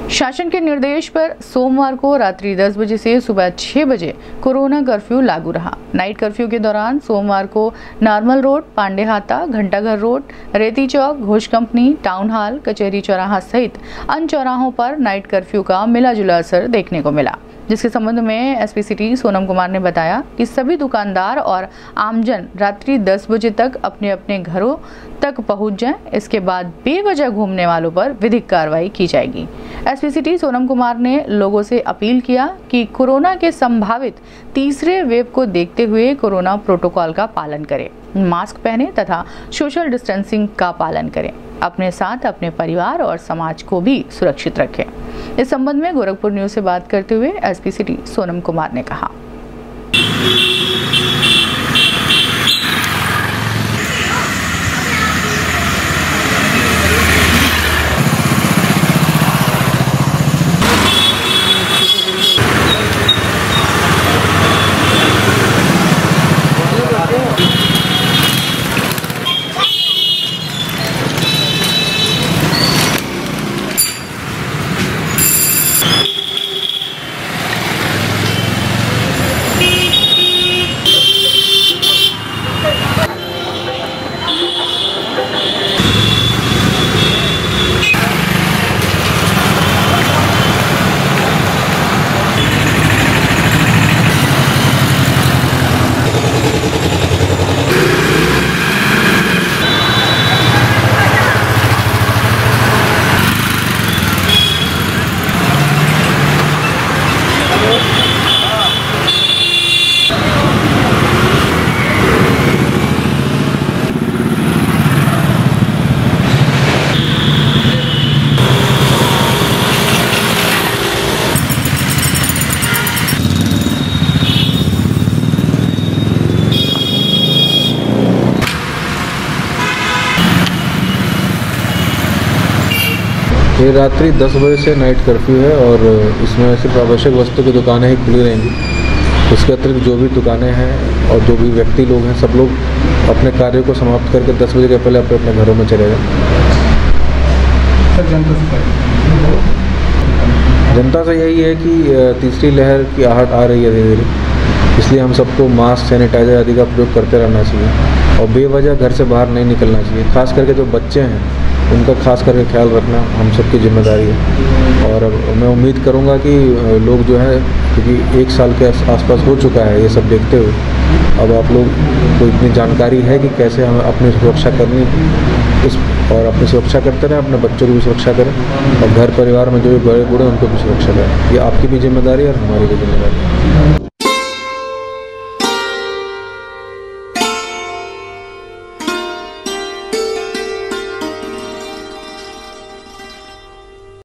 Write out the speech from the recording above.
शासन के निर्देश पर सोमवार को रात्रि 10 बजे से सुबह 6 बजे कोरोना कर्फ्यू लागू रहा। नाइट कर्फ्यू के दौरान सोमवार को normal road, Pandehata, Ghantaghar road, Reti Chowk, Ghosh company, town hall, कचहरी चौराहा सहित अन्य चौराहों पर नाइट कर्फ्यू का मिला जुला असर देखने को मिला, जिसके संबंध में एसपी सिटी सोनम कुमार ने बताया कि सभी दुकानदार और आमजन रात्रि 10 बजे तक अपने अपने घरों तक पहुंच जाएं। इसके बाद बेवजह घूमने वालों पर विधिक कार्रवाई की जाएगी। एसपी सिटी सोनम कुमार ने लोगों से अपील किया कि कोरोना के संभावित तीसरे वेव को देखते हुए कोरोना प्रोटोकॉल का पालन करें, मास्क पहने तथा सोशल डिस्टेंसिंग का पालन करें, अपने साथ अपने परिवार और समाज को भी सुरक्षित रखें। इस संबंध में गोरखपुर न्यूज से बात करते हुए एसपी सिटी सोनम कुमार ने कहा। ये रात्रि 10 बजे से नाइट कर्फ्यू है और इसमें सिर्फ आवश्यक वस्तु की दुकानें ही खुली रहेंगी। उसके अतिरिक्त जो भी दुकानें हैं और जो भी व्यक्ति लोग हैं, सब लोग अपने कार्य को समाप्त करके 10 बजे के पहले अपने अपने घरों में चले जाएं। जनता से यही है कि तीसरी लहर की आहट आ रही है धीरे धीरे, इसलिए हम सबको मास्क, सैनिटाइजर आदि का प्रयोग करते रहना चाहिए और बेवजह घर से बाहर नहीं निकलना चाहिए। खास करके जो बच्चे हैं उनका खास करके ख्याल रखना हम सबकी जिम्मेदारी है। और मैं उम्मीद करूंगा कि लोग जो है, क्योंकि 1 साल के आसपास हो चुका है ये सब देखते हुए, अब आप लोग को इतनी जानकारी है कि कैसे हमें अपनी सुरक्षा करनी और अपनी सुरक्षा करते रहें, अपने बच्चों की भी सुरक्षा करें और घर परिवार में जो भी बड़े बूढ़े उनको भी सुरक्षा करें। ये आपकी भी जिम्मेदारी है और हमारी भी जिम्मेदारी है।